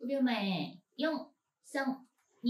5秒前、4、3、2、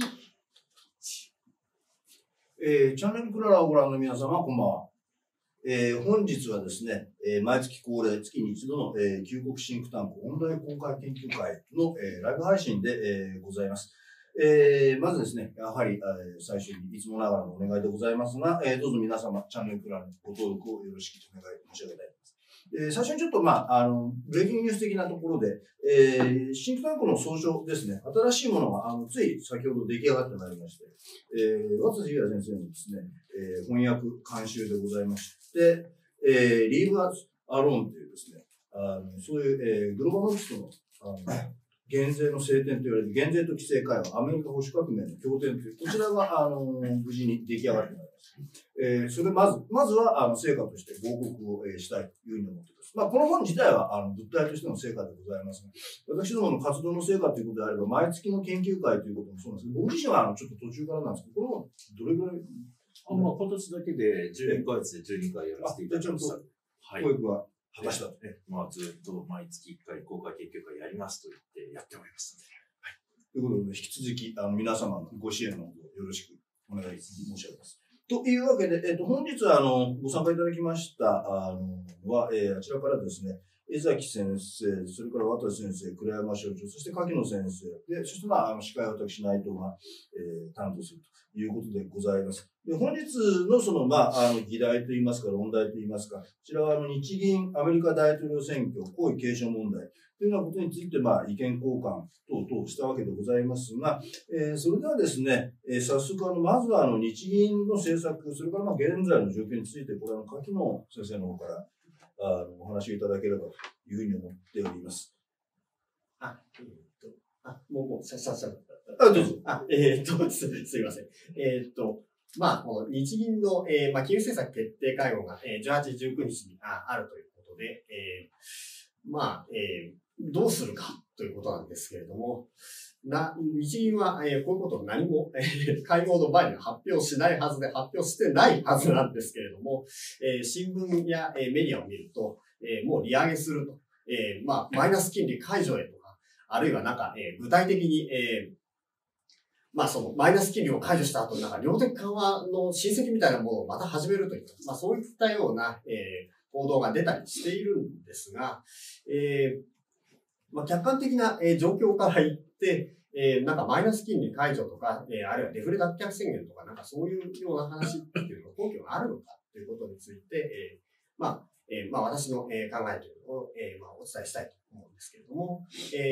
チャンネルクララをご覧の皆様、こんばんは。本日はですね、毎月恒例、月に一度の、旧国シンクタンク音大公開研究会の、ライブ配信で、ございます。まずですね、やはり、最初にいつもながらのお願いでございますが、どうぞ皆様、チャンネルクララのご登録をよろしくお願い申し上げたいと思います。最初にちょっと、ブレイキングニュース的なところで、シンクタンクの総称ですね、新しいものが、つい先ほど出来上がってまいりまして、和津也先生のですね、翻訳監修でございまして、Leave Us Alone というですね、そういう、グローバルノックスの、減税の聖典と言われる減税と規制会話、アメリカ保守革命の経典という、こちらが、無事に出来上がってまいります。それまずは、成果として報告を、したいというふうに思っています。この本自体は、物体としての成果でございますが、私どもの活動の成果ということであれば、毎月の研究会ということもそうなんですけど、僕自身は、ちょっと途中からなんですけど、これもどれぐらい今年だけで12ヶ月で12回やらせていただきました。 はい。教育は果たしたとね。 ずっと毎月1回公開研究会やりますと言ってやっておりますので。 はい。ということで、引き続き、皆様のご支援のほどよろしくお願い申し上げます。というわけで、本日は、ご参加いただきました、あちらからですね、江崎先生、それから渡先生、倉山所長、そして柿野先生、で、そして司会は私、内藤が、担当するということでございます。で、本日の議題といいますか、論題といいますか、こちらは日銀アメリカ大統領選挙、皇位継承問題というようなことについて、意見交換等々したわけでございますが、それではですね、早速まずは日銀の政策、それから現在の状況について、これ柿野先生の方から、お話をいただければというふうに思っております。 もう、さっさと。 どうぞ。 すいません。この日銀の、金融政策決定会合が、18、19日にあるということで、どうするかということなんですけれども、日銀は、こういうことを何も、会合の前に発表しないはずで、発表してないはずなんですけれども、新聞や、メディアを見ると、もう利上げすると、マイナス金利解除へとか、あるいは具体的に、そのマイナス金利を解除した後に量的緩和の親戚みたいなものをまた始めるという、そういったような、報道が出たりしているんですが、客観的な、状況から言って、マイナス金利解除とか、あるいはデフレ脱却宣言とか、そういうような話っていうの根拠があるのかということについて、私の、考えというのを、お伝えしたいと思うんですけれども、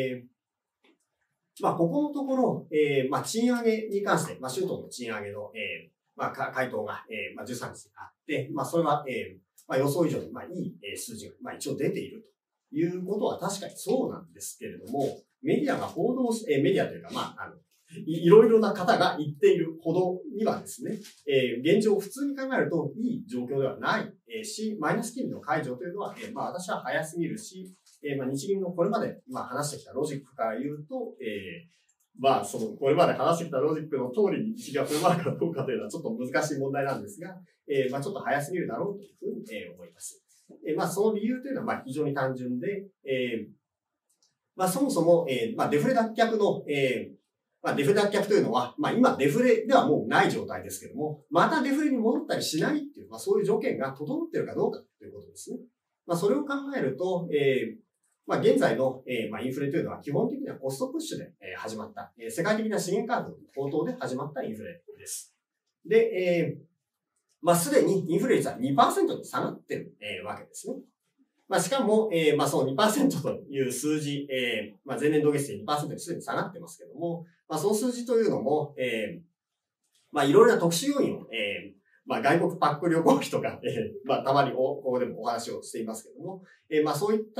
ここのところ、賃上げに関して、春闘の賃上げの、回答が、13日にあって、それは、予想以上に、いい数字が、一応出ているということは確かにそうなんですけれども、メディアが報道し、メディアというか、いろいろな方が言っているほどにはですね、現状を普通に考えるといい状況ではないし、マイナス金利の解除というのは、私は早すぎるし、日銀のこれまで、話してきたロジックから言うと、これまで話してきたロジックの通りに日銀が振る舞うかどうかというのはちょっと難しい問題なんですが、ちょっと早すぎるだろうというふうに、思います。その理由というのは、非常に単純で、そもそも、デフレ脱却の、デフレ脱却というのは、今デフレではもうない状態ですけども、またデフレに戻ったりしないっていう、そういう条件が整っているかどうかということですね。それを考えると、現在の、インフレというのは基本的にはコストプッシュで、始まった、世界的な資源価格の高騰で始まったインフレです。で、すでにインフレ率は 2% に下がっている、わけですね。しかも、その 2% という数字、前年同月比 2% にすでに下がってますけども、その数字というのも、いろいろな特殊要因を、外国パック旅行費とか、たまにここでもお話をしていますけども、そういった、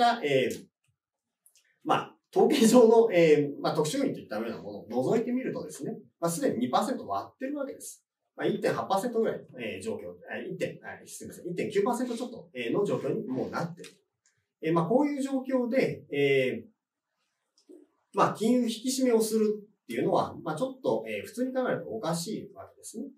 統計上の、特殊要因といったようなものを除いてみるとですね、すでに 2% 割ってるわけです。1.8% ぐらいの、状況、1.9% ちょっとの状況にもうなっている。こういう状況で、金融引き締めをするっていうのは、ちょっと、普通に考えるとおかしいわけですね。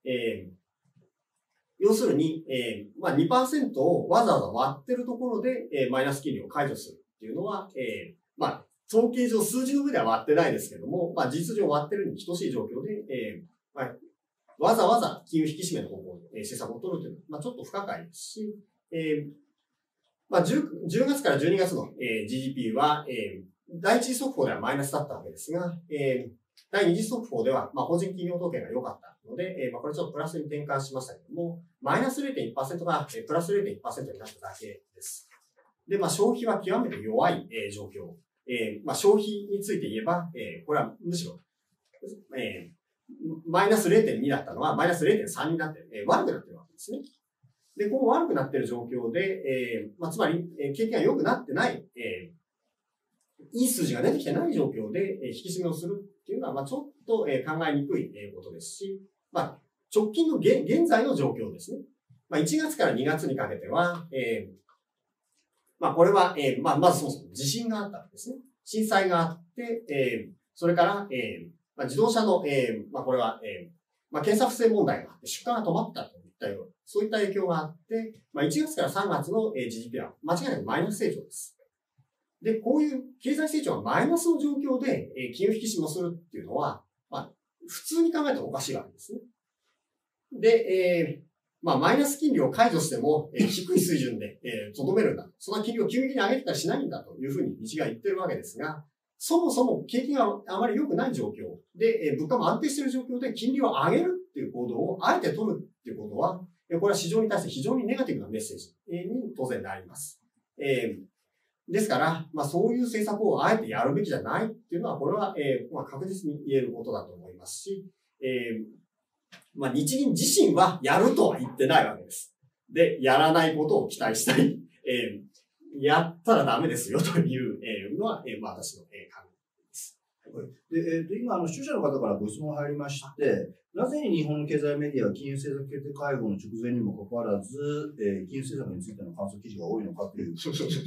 要するに、2% をわざわざ割ってるところで、マイナス金利を解除するっていうのは、 統計上数字の上では割ってないですけども、まあ、事実上割ってるに等しい状況で、まあ、わざわざ金融引き締めの方向で政策を取るというのは、まあ、ちょっと不可解ですし、まあ、10月から12月の、GDP は、第一次速報ではマイナスだったわけですが、第二次速報では、まあ、個人企業統計が良かったので、まあ、これちょっとプラスに転換しましたけども、マイナス 0.1% が、プラス 0.1% になっただけです。で、まあ、消費は極めて弱い、状況。まあ、消費について言えば、これはむしろ、マイナス 0.2 だったのは、マイナス 0.3 になって、悪くなってるわけですね。で、こう悪くなっている状況で、まあ、つまり、景気が良くなってない、いい数字が出てきてない状況で、引き締めをするっていうのは、まあ、ちょっと、考えにくいことですし、まあ、直近の現在の状況ですね。まあ、1月から2月にかけては、まあ、これは、まあ、まずそもそも地震があったんですね。震災があって、それから、まあ、自動車の、まあ、これは、まあ、検査不正問題があって、出荷が止まったといったような、そういった影響があって、まあ、1月から3月の GDP は間違いなくマイナス成長です。で、こういう経済成長がマイナスの状況で、金融引き締めをするっていうのは、まあ、普通に考えたらおかしいわけですね。で、まあ、マイナス金利を解除しても、低い水準で、とどめるんだ。その金利を急激に上げてたりしないんだというふうに日が言ってるわけですが、そもそも景気があまり良くない状況で、物価も安定している状況で金利を上げるっていう行動をあえて取るっていうことは、これは市場に対して非常にネガティブなメッセージに当然なります。ですから、まあそういう政策をあえてやるべきじゃないっていうのは、これは、まあ確実に言えることだと思いますし、まあ日銀自身はやるとは言ってないわけです。で、やらないことを期待したい。やったらダメですよというのは、まあ私の考えです。 で、今、視聴者の方からご質問が入りまして、なぜ日本の経済メディアは金融政策決定会合の直前にもかかわらず、金融政策についての感想記事が多いのかという。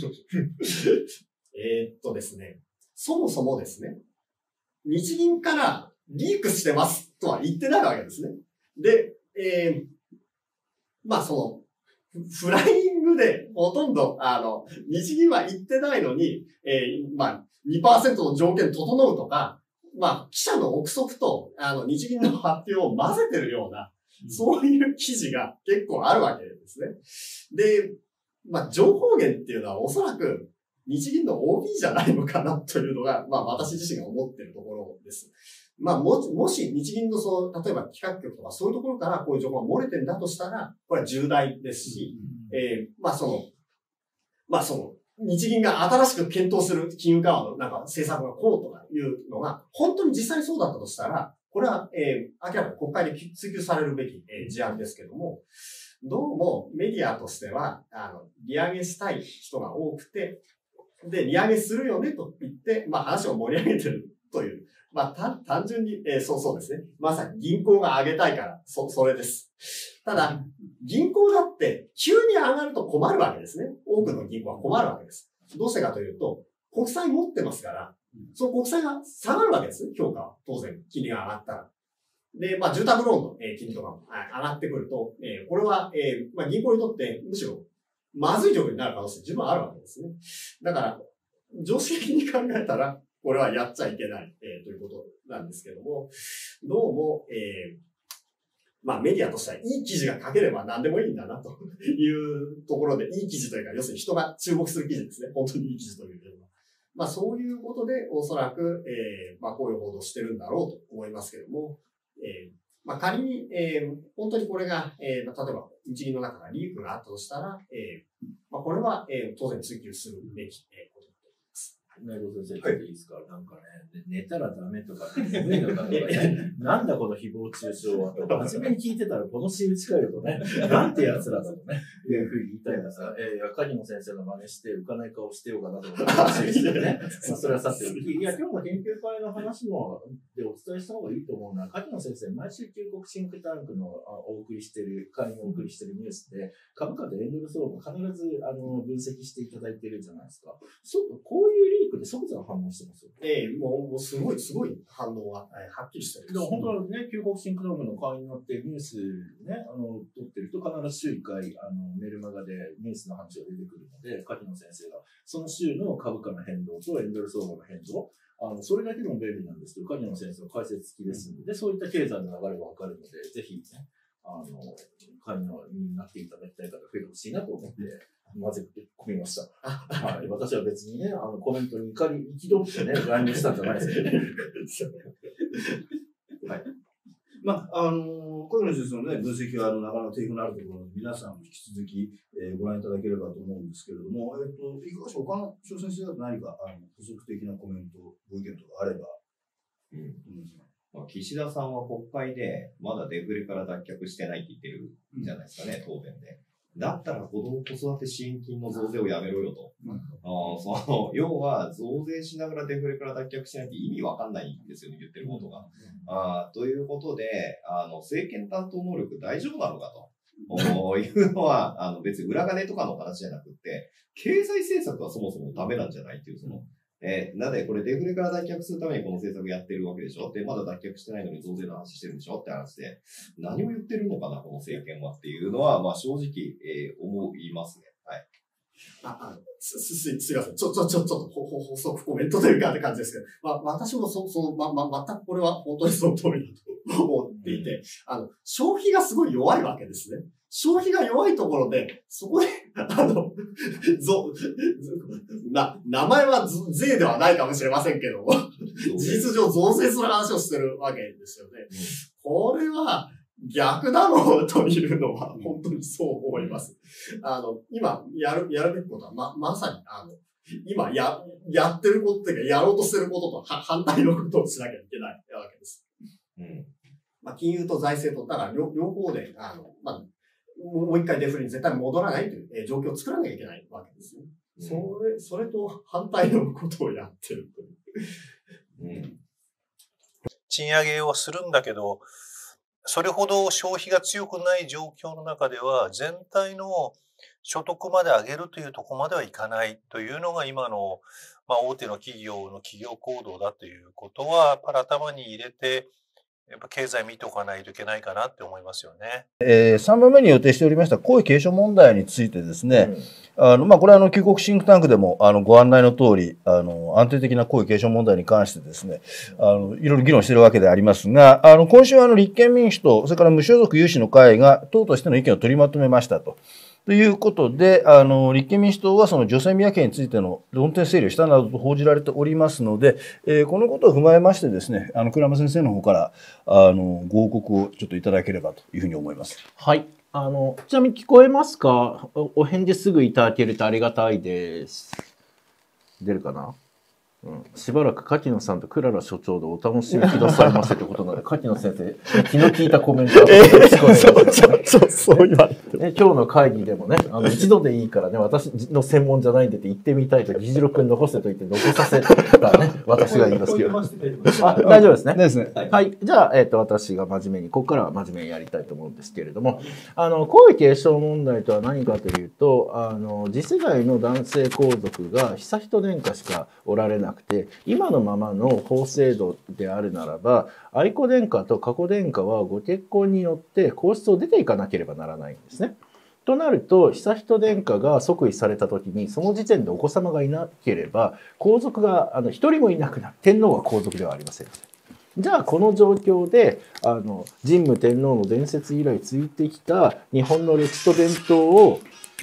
ですね、そもそもですね、日銀からリークしてますとは言ってないわけですね。で、まあその、フライングでほとんど、日銀は言ってないのに、まあ 2% の条件整うとか、まあ、記者の憶測と、日銀の発表を混ぜてるような、そういう記事が結構あるわけですね。で、まあ、情報源っていうのはおそらく日銀の OB じゃないのかなというのが、まあ、私自身が思っているところです。まあ、もし日銀の例えば企画局とかそういうところからこういう情報が漏れてるんだとしたら、これは重大ですし、まあ、日銀が新しく検討する金融緩和の政策がこうとかいうのが、本当に実際にそうだったとしたら、これは、明らかに国会で追及されるべき、事案ですけども、どうもメディアとしては、利上げしたい人が多くて、で、利上げするよねと言って、まあ話を盛り上げてるという、まあ単純に、そうですね。まさに銀行が上げたいから、それです。ただ、銀行だって急に上がると困るわけですね。多くの銀行は困るわけです。どうしてかというと、国債持ってますから、その国債が下がるわけです。評価は。当然、金利が上がったら。で、まあ、住宅ローンの金利とかも上がってくると、これは、まあ、銀行にとってむしろまずい状況になる可能性十分あるわけですね。だから、常識的に考えたら、これはやっちゃいけない、ということなんですけども、どうも、まあメディアとしてはいい記事が書ければ何でもいいんだなというところで、いい記事というか、要するに人が注目する記事ですね。本当にいい記事というよりは。まあそういうことで、おそらく、まあこういう報道をしてるんだろうと思いますけども、まあ仮に、本当にこれが、例えば日銀の中がリークがあったとしたら、まあこれは、当然追及するべきことだと思います。 内藤先生、いいですか、なんかね、寝たらダメとか、眠いのかとか、なんだこの誹謗中傷はとか、初めに聞いてたらこの私有地回路とね、なんて奴らだとね、いうふうに言いたいんですが、カニモ先生の真似して浮かない顔してようかなと思ってほしいですよね。まあそれはさておき、いや、今日の研究会の話も、でお伝えした方がいいと思うのは、カニモ先生、毎週旧国シンクタンクのお送りしている、会員をお送りしているニュースで、株価でエンドル相場必ず分析していただいているじゃないですか。そう、こういうリニックで即座に反応してますよ。 もうすごい反応が、はっきりしてる。 でも本当はね、旧国シンクドームの会員になってニュースね、撮ってると必ず週1回、メルマガでニュースの話が出てくるので、柿野先生が、その週の株価の変動とエンドル相場の変動、それだけでも便利なんですけど、柿野先生の解説付きですので、そういった経済の流れがわかるので、ぜひね、会員になっていただきたい方が増えてほしいなと思って、混ぜ込みました。はい。私は別にね、コメントに憤ってね、乱入したんじゃないですけど。はい。 まあ、小野先生のね、分析はなかなか定評のあるところで、皆さんも引き続き、ご覧いただければと思うんですけれども、いかがでしょうか、翔先生が何か補足的なコメント、ご意見とかあれば。 岸田さんは国会でまだデフレから脱却してないって言ってるんじゃないですかね、答弁で。だったら子供子育て支援金の増税をやめろよと。要は増税しながらデフレから脱却しないって意味わかんないんですよね、言ってることが。ということで、政権担当能力大丈夫なのかと。いうのは、別に裏金とかの話じゃなくて、経済政策はそもそもダメなんじゃないっていう、なので、これデフレから脱却するためにこの政策やってるわけでしょ。で、まだ脱却してないのに増税の話してるんでしょって話で、何を言ってるのかな、この政権はっていうのは、正直、思いますね。はい。 すいません。ちょっと補足コメントというかって感じですけど、私も全くこれは本当にその通りだと思っていて、消費がすごい弱いわけですね。消費が弱いところで、そこで、名前は税ではないかもしれませんけども、事実上増税する話をしてるわけですよね。これは逆だろうというのは本当にそう思います。今やるべきことはまさに今やってることというかやろうとしてることと反対のことをしなきゃいけないわけです。金融と財政と、だから両方で、もう一回デフレに絶対戻らないという状況を作らなきゃいけないわけですね。それと反対のことをやってるという。 賃上げをするんだけど、それほど消費が強くない状況の中では、全体の所得まで上げるというところまではいかないというのが今の、大手の企業の企業行動だということは、やっぱり頭に入れて、やっぱ経済見ておかないといけないかなって思いますよね。 3番目に予定しておりました皇位継承問題についてですね、これは旧国シンクタンクでもご案内の通り、安定的な皇位継承問題に関してですね、いろいろ議論しているわけでありますが、今週は立憲民主党、それから無所属有志の会が党としての意見を取りまとめましたと。ということで、立憲民主党はその女性宮家についての論点整理をしたなどと報じられておりますので、このことを踏まえましてですね、倉山先生の方から、ご報告をちょっといただければというふうに思います。 はい。ちなみに聞こえますか？お返事すぐいただけるとありがたいです。出るかな？しばらく柿野さんとクララ所長でお楽しみくださいませということなので、柿野先生、気の利いたコメントをそう言われて、 今日の会議でもね、一度でいいからね、私の専門じゃないんでって言ってみたいと議事録に残せと言って残させたらね、私が言いますけど。大丈夫ですね。はい。じゃあ、私が真面目に、ここからは真面目にやりたいと思うんですけれども、皇位継承問題とは何かというと、次世代の男性皇族が悠仁殿下しかおられなくて、今のままの法制度であるならば、愛子殿下と佳子殿下はご結婚によって皇室を出ていかなければならないんですね。となると、悠仁殿下が即位された時に、その時点でお子様がいなければ、皇族が一人もいなくなる。天皇は皇族ではありません。じゃあこの状況で神武天皇の伝説以来続いてきた日本の歴史と伝統を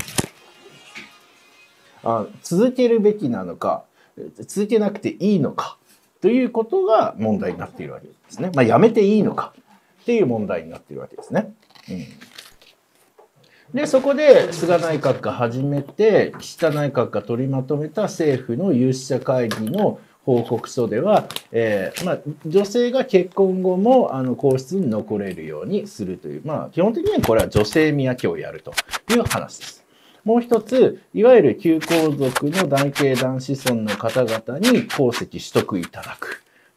続けるべきなのか、続けなくていいのかということが問題になっているわけですね。やめていいのかっていう問題になっているわけですね。で、そこで菅内閣が始めて、岸田内閣が取りまとめた政府の有識者会議の報告書では、女性が結婚後も皇室に残れるようにするという、基本的にはこれは女性宮家をやるという話です。もう一つ、いわゆる旧皇族の男系男子孫の方々に皇籍取得いただく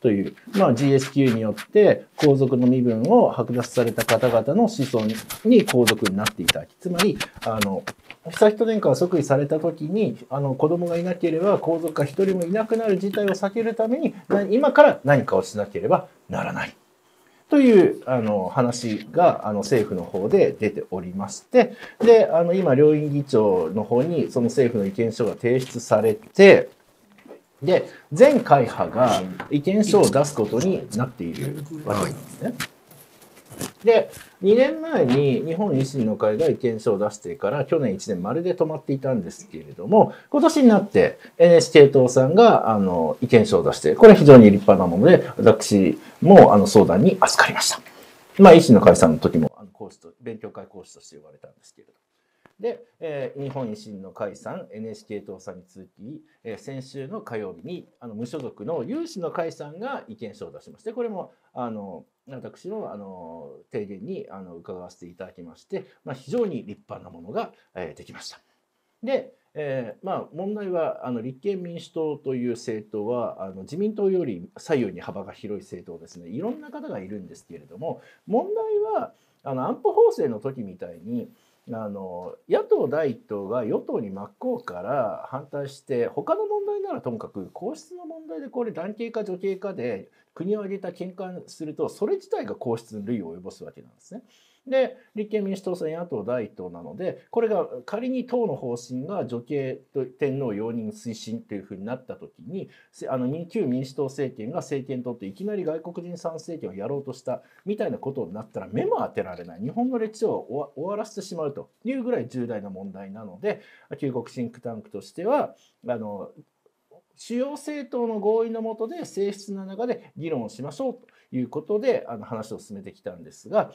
という、GSQ によって皇族の身分を剥奪された方々の子孫に皇族になっていただき、つまり、悠仁殿下が即位された時に、子供がいなければ皇族が一人もいなくなる事態を避けるために、今から何かをしなければならない。という話が政府の方で出ておりまして、で、今、両院議長の方にその政府の意見書が提出されて、で、全会派が意見書を出すことになっているわけなんですね。で、2年前に日本維新の会が意見書を出してから去年1年まるで止まっていたんですけれども、今年になって NHK 党さんが意見書を出して、これは非常に立派なもので、私も相談に預かりました。維新の会さんの時も講師と勉強会講師として呼ばれたんですけれど。で、日本維新の会さん、NHK 党さんに続き、先週の火曜日に無所属の有志の会さんが意見書を出しまして、これも私の提言に伺わせていただきまして、非常に立派なものができました。で、問題は立憲民主党という政党は自民党より左右に幅が広い政党ですね。いろんな方がいるんですけれども、問題は安保法制の時みたいに野党第一党が与党に真っ向から反対して、他の問題ならともかく皇室の問題でこれ男系か女系かで国を挙げた喧嘩すると、それ自体が皇室に類を及ぼすわけなんですね。で、立憲民主党さん野党第一党なので、これが仮に党の方針が女系天皇容認推進というふうになった時に、旧民主党政権が政権取っていきなり外国人参政権をやろうとしたみたいなことになったら目も当てられない、日本の歴史を終わらせてしまうというぐらい重大な問題なので、旧国シンクタンクとしては主要政党の合意の下で正室な中で議論をしましょうということで話を進めてきたんですが、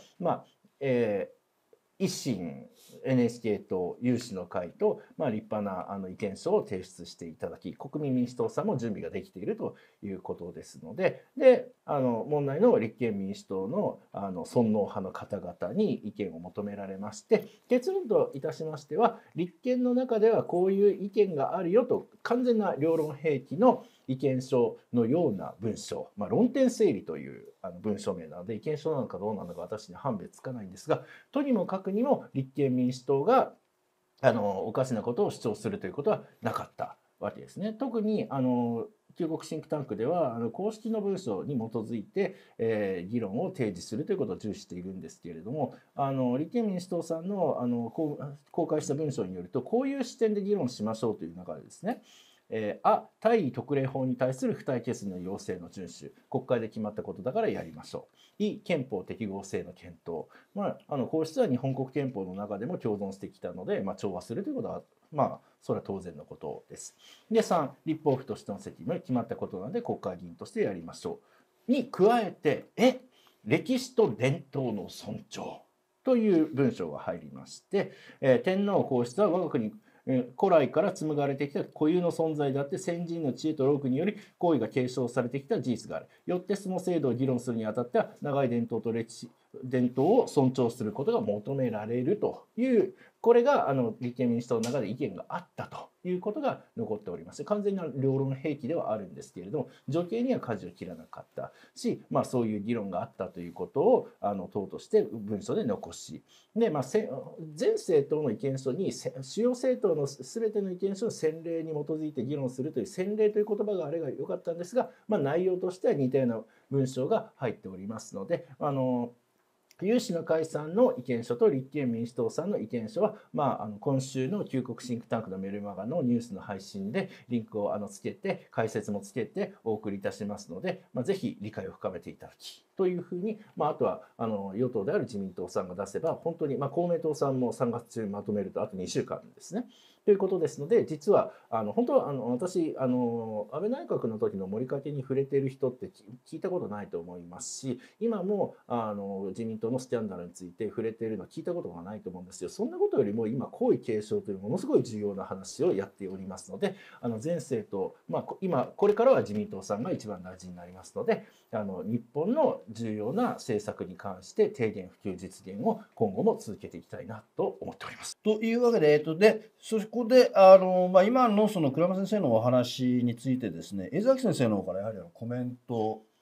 維新、NHK 党、有志の会と、立派な意見書を提出していただき、国民民主党さんも準備ができているということですので、問題の立憲民主党の尊皇派の方々に意見を求められまして、結論といたしましては、立憲の中ではこういう意見があるよと、完全な両論併記の意見書のような文章、論点整理という文書名なので、意見書なのかどうなのか私に判別つかないんですが、とにもかくにも立憲民主党がおかしなことを主張するということはなかったわけですね。特に旧国シンクタンクでは公式の文書に基づいて、議論を提示するということを重視しているんですけれども、立憲民主党さんの公開した文書によると、こういう視点で議論しましょうという中でですね、大位特例法に対する付帯決議の要請の遵守、国会で決まったことだからやりましょう。憲法適合性の検討、皇室は日本国憲法の中でも共存してきたので、調和するということは、それは当然のことです。で、3、立法府としての責務、決まったことなので国会議員としてやりましょう。に加えて、歴史と伝統の尊重という文章が入りまして、天皇皇室は我が国古来から紡がれてきた固有の存在であって、先人の知恵と労苦により行為が継承されてきた事実がある。よってその制度を議論するにあたっては、長い伝統と歴史伝統を尊重することが求められるという、これが立憲民主党の中で意見があったということが残っておりまして、完全な両論併記ではあるんですけれども、女系には舵を切らなかったし、そういう議論があったということを党として文書で残し、で、全政党の意見書に主要政党の全ての意見書の先例に基づいて議論するという先例という言葉があれが良かったんですが、内容としては似たような文章が入っておりますので、有志の会さんの意見書と立憲民主党さんの意見書は、今週の旧国シンクタンクのメルマガのニュースの配信でリンクをつけて、解説もつけてお送りいたしますので、ぜひ理解を深めていただきというふうに、あとは与党である自民党さんが出せば、本当に、公明党さんも3月中にまとめるとあと2週間ですね。ということですので、実は本当は私安倍内閣の時の盛りかけに触れている人って聞いたことないと思いますし、今も自民党のスキャンダルについて触れているのは聞いたことがないと思うんですよ。そんなことよりも今皇位継承というものすごい重要な話をやっておりますので、全政党、今これからは自民党さんが一番大事になりますので、日本の重要な政策に関して提言普及実現を今後も続けていきたいなと思っております。 というわけで、そこで今のその倉山先生のお話についてですね、江崎先生の方からやはりコメント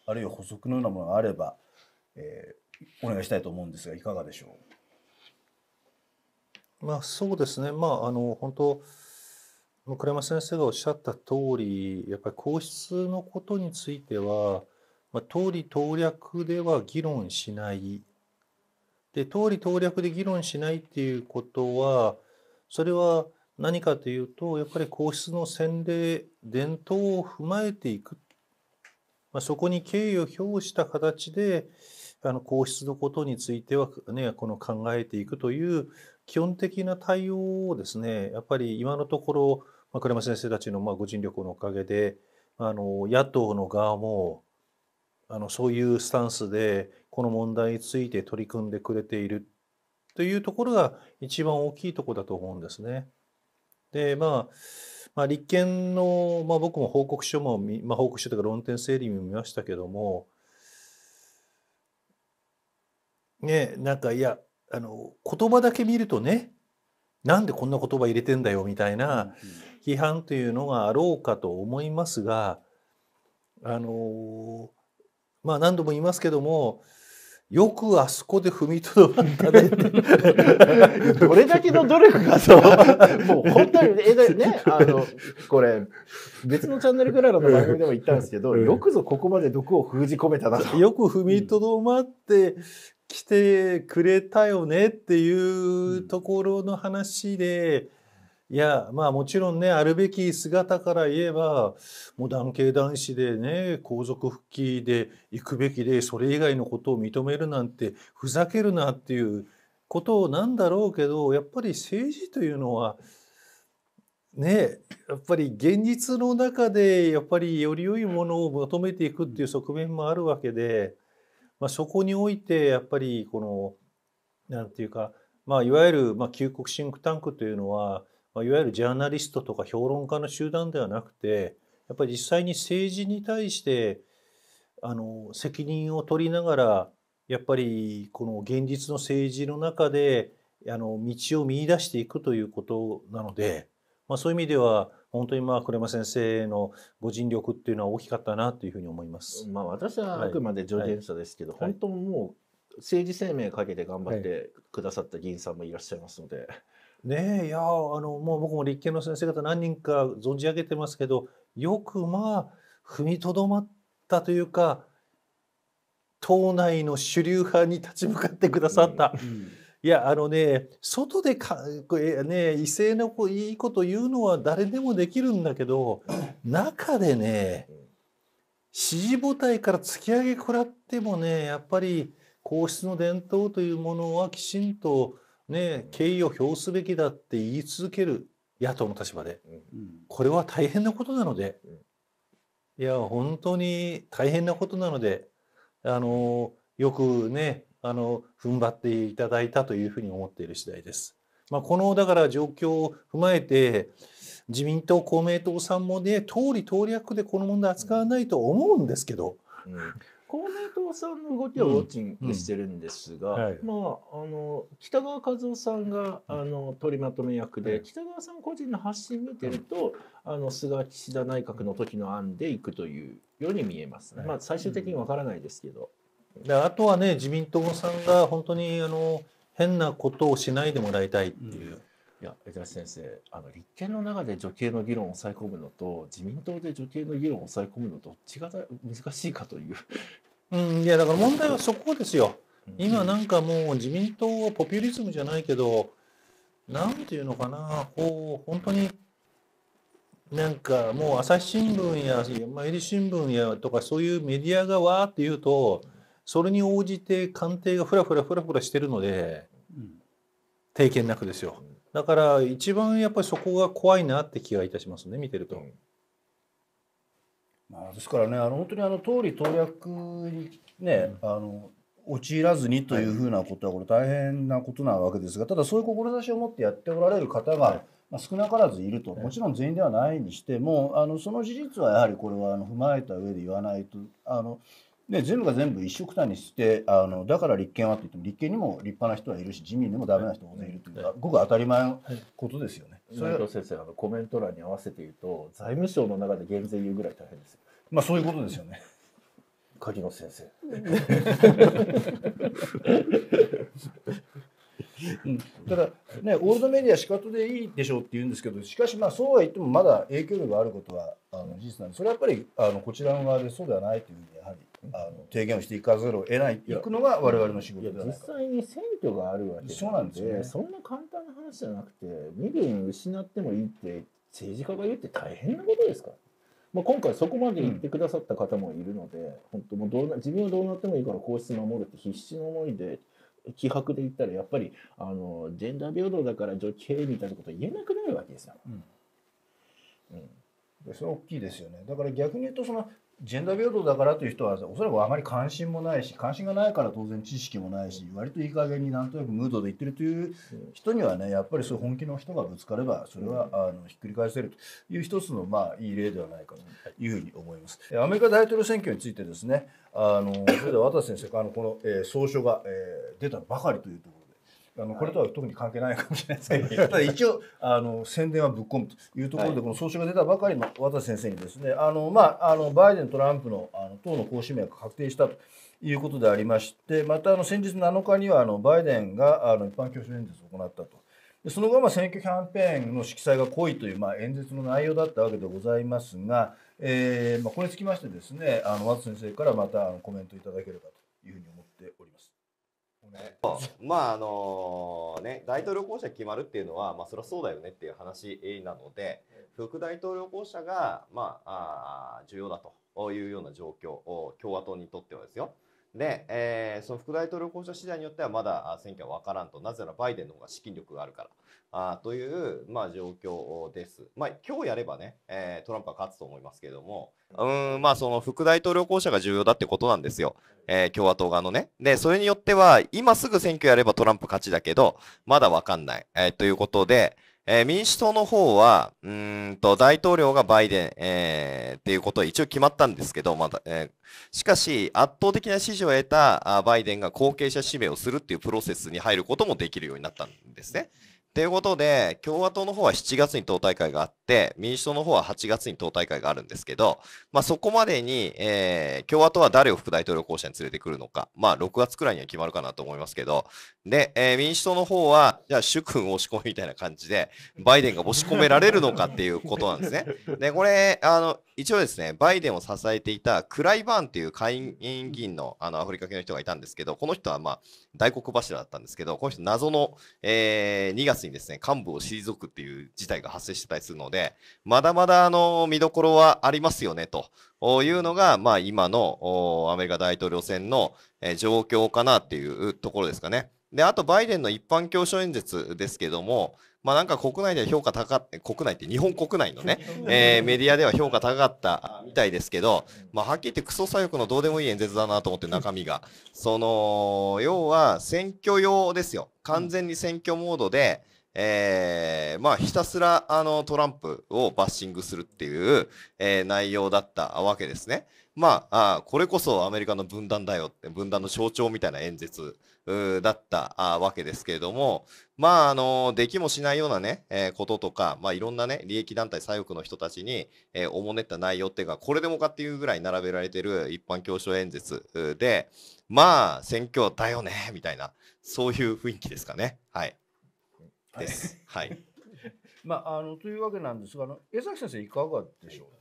あるいは補足のようなものがあれば、お願いしたいと思うんですが、いかがでしょまあそうですね。本当倉山先生がおっしゃった通り、やっぱり皇室のことについては、通り党略では議論しない。で、党り党略で議論しないっていうことは、それは何かというと、やっぱり皇室の先例、伝統を踏まえていく。そこに敬意を表した形で、皇室のことについてはね、考えていくという基本的な対応をですね、やっぱり今のところ、倉山先生たちのご尽力のおかげで、野党の側も、そういうスタンスで、この問題について取り組んでくれているというところが一番大きいところだと思うんですね。で、立憲の、僕も報告書も報告書というか論点整理も見ましたけども、ね、言葉だけ見るとね、なんでこんな言葉入れてんだよみたいな批判というのがあろうかと思いますが、何度も言いますけども、よくあそこで踏みとどまったねってどれだけの努力がもう本当にね、これ別のチャンネルクララの番組でも言ったんですけど、よくぞここまで毒を封じ込めたなと。 よく踏みとどまってきてくれたよねっていうところの話で、いや、もちろんね、あるべき姿から言えば、もう男系男子でね、皇族復帰で行くべきで、それ以外のことを認めるなんて、ふざけるなっていうことなんだろうけど、やっぱり政治というのは、ね、やっぱり現実の中で、やっぱりより良いものを求めていくっていう側面もあるわけで、そこにおいて、やっぱりなんていうか、いわゆる、旧国シンクタンクというのは、いわゆるジャーナリストとか評論家の集団ではなくて、やっぱり実際に政治に対して責任を取りながら、やっぱりこの現実の政治の中で道を見出していくということなので、そういう意味では本当に倉山先生のご尽力っていうのは大きかったなというふうに思います。 私はあくまで助言者ですけど、本当もう政治生命かけて頑張ってくださった議員さんもいらっしゃいますので。 ねえ、いやもう僕も立憲の先生方何人か存じ上げてますけど、よく踏みとどまったというか、党内の主流派に立ち向かってくださった。いや外で威勢のいいこと言うのは誰でもできるんだけど、中でね、支持母体から突き上げ食らってもね、やっぱり皇室の伝統というものはきちんと敬意を表すべきだって言い続ける野党の立場で、これは大変なことなので、いや本当に大変なことなので、よくね踏ん張っていただいたというふうに思っている次第です。このだから状況を踏まえて、自民党公明党さんもね、党り党略でこの問題扱わないと思うんですけど。 公明党さんの動きはウォッチングしてるんですが、北川和夫さんが取りまとめ役で、北川さん個人の発信見てると、菅岸田内閣の時の案でいくというように見えます。最終的にわからないですけど。 あとはね、自民党さんが本当に変なことをしないでもらいたいっていう。 いや、江田先生、立憲の中で女系の議論を抑え込むのと、自民党で女系の議論を抑え込むのどっちが難しいかという。 いやだから問題はそこですよ。今もう自民党はポピュリズムじゃないけど、なんていうのかな、本当にもう朝日新聞や毎日新聞やとかそういうメディアがわーって言うと、それに応じて官邸がフラフラしてるので、定見なくですよ。だから一番やっぱりそこが怖いなって気がいたしますね、見てると。 ですからね、本当に党り党略にね、陥らずにというふうなことはこれ大変なことなわけですが、ただそういう志を持ってやっておられる方が少なからずいると、もちろん全員ではないにしても、その事実はやはりこれは踏まえた上で言わないと、全部が全部一緒くたにして、だから立憲はって言っても、立憲にも立派な人はいるし、自民にもダメな人もいるというか、ごく当たり前のことですよね。 内藤先生、コメント欄に合わせて言うと、財務省の中で減税言うぐらい大変ですよ。 そういうことですよね。 柿野先生。 ただね、オールドメディア仕方でいいでしょうって言うんですけど、しかしまあそうは言ってもまだ影響力があることは事実なんで、それはやっぱりこちらの側でそうではないというふうにやはり提言をしていかざるを得ない、いくのが我々の仕事ではないか。 実際に選挙があるわけそうなんですよね。 そんな簡単な話じゃなくて、身分失ってもいいって政治家が言って大変なことですから。まあ、今回そこまで言ってくださった方もいるので、本当もう自分はどうなってもいいから皇室守るって必死の思いで気迫で言ったら、やっぱりジェンダー平等だから女系みたいなこと言えなくなるわけですよ。 それは大きいですよね。だから逆に言うと、そのジェンダー平等だからという人はおそらくあまり関心もないし、関心がないから当然知識もないし、割といい加減になんとなくムードで言ってるという人にはね、やっぱりそういう本気の人がぶつかればそれはひっくり返せるという一つのまあいい例ではないかというふうに思います。アメリカ大統領選挙についてですね、それでは渡先生からこの総書が出たばかりというところで。これとは特に関係ないかもしれないですけど、ただ一応宣伝はぶっ込むというところで、この総書が出たばかりの渡先生にですね、バイデン、トランプの党の党首名が確定したということでありまして、また先日7日にはバイデンが一般教書演説を行ったと。でその後は選挙キャンペーンの色彩が濃いという演説の内容だったわけでございますが、これにつきましてですね、渡先生からまたコメントいただければというふうに思っております。 大統領候補者決まるっていうのは、それはそうだよねっていう話なので、副大統領候補者が、重要だというような状況を共和党にとってはですよ。で、その副大統領候補者次第によってはまだ選挙は分からんと、なぜならバイデンの方が資金力があるからという、状況です。今日やればね、トランプは勝つと思いますけれども、その副大統領候補者が重要だってことなんですよ。共和党側のね。で、それによっては、今すぐ選挙やればトランプ勝ちだけど、まだ分かんない。ということで、民主党の方は、大統領がバイデン、っていうことは一応決まったんですけど、しかし、圧倒的な支持を得たバイデンが後継者指名をするっていうプロセスに入ることもできるようになったんですね。ということで、共和党の方は7月に党大会があって、民主党の方は8月に党大会があるんですけど、そこまでに、共和党は誰を副大統領候補者に連れてくるのか、6月くらいには決まるかなと思いますけど、で、民主党の方は、じゃあ主君押し込みみたいな感じで、バイデンが押し込められるのかっていうことなんですね。で、これ、一応ですね、バイデンを支えていたクライバーンっていう下院議員のアフリカ系の人がいたんですけど、この人は大黒柱だったんですけど、この人謎の、2月にですね、幹部を退くっていう事態が発生してたりするので、まだまだ見どころはありますよねというのが、今のアメリカ大統領選の状況かなっていうところですかね。で、あとバイデンの一般教書演説ですけども、なんか国内では評価高って、国内って日本国内のね、メディアでは評価高かったみたいですけど、はっきり言ってクソ左翼のどうでもいい演説だなと思って中身が。要は選挙用ですよ。完全に選挙モードで、ひたすらトランプをバッシングするっていう、内容だったわけですね。これこそアメリカの分断だよって、分断の象徴みたいな演説だったわけですけれども、できもしないようなね、こととか、いろんなね、利益団体左翼の人たちに、おもねった内容っていうか、これでもかっていうぐらい並べられてる一般教書演説で、選挙だよね、みたいな、そういう雰囲気ですかね。はい。です。はい。 というわけなんですが、江崎先生いかがでしょう。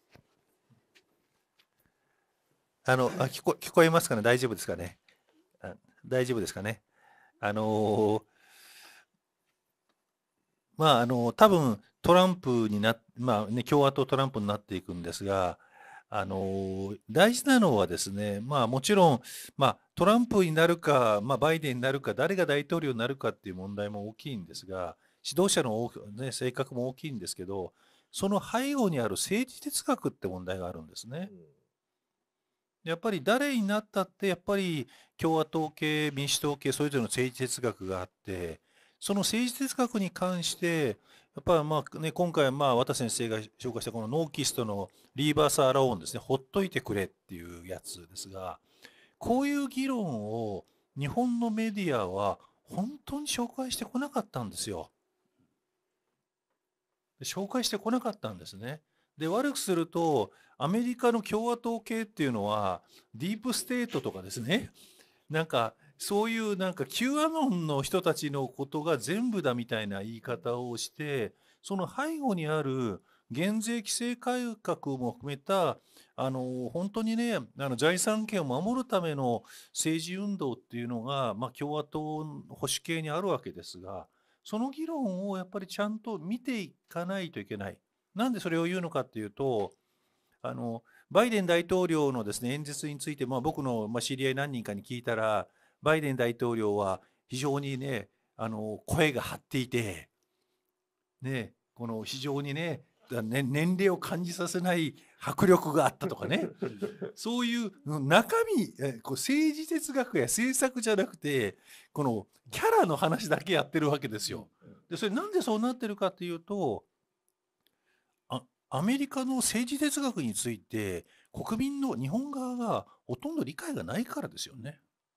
聞こえますかね。大丈夫ですかね。大丈夫ですかね。多分トランプに共和党トランプになっていくんですが、大事なのはですね、もちろん、トランプになるか、バイデンになるか、誰が大統領になるかっていう問題も大きいんですが、指導者の、性格も大きいんですけど、その背後にある政治哲学って問題があるんですね。やっぱり誰になったって、やっぱり共和党系、民主党系、それぞれの政治哲学があって、その政治哲学に関して、やっぱり今回綿先生が紹介したこのノーキストのリーバースアラオーンですね、ほっといてくれっていうやつですが、こういう議論を日本のメディアは本当に紹介してこなかったんですよ。紹介してこなかったんですね。 で悪くするとアメリカの共和党系っていうのはディープステートとかですね、なんかそういうなんか Q アノンの人たちのことが全部だみたいな言い方をして、その背後にある減税規制改革も含めた本当にね財産権を守るための政治運動っていうのが、共和党保守系にあるわけですが、その議論をやっぱりちゃんと見ていかないといけない。なんでそれを言うのかっていうと、バイデン大統領のですね演説について、僕の知り合い何人かに聞いたら、バイデン大統領は非常にね声が張っていて、ね、この非常にね年齢を感じさせない迫力があったとかねそういう中身政治哲学や政策じゃなくてこのキャラの話だけやってるわけですよ。でそれなんでそうなってるかっていうと、アメリカの政治哲学について国民の日本側がほとんど理解がないからですよね。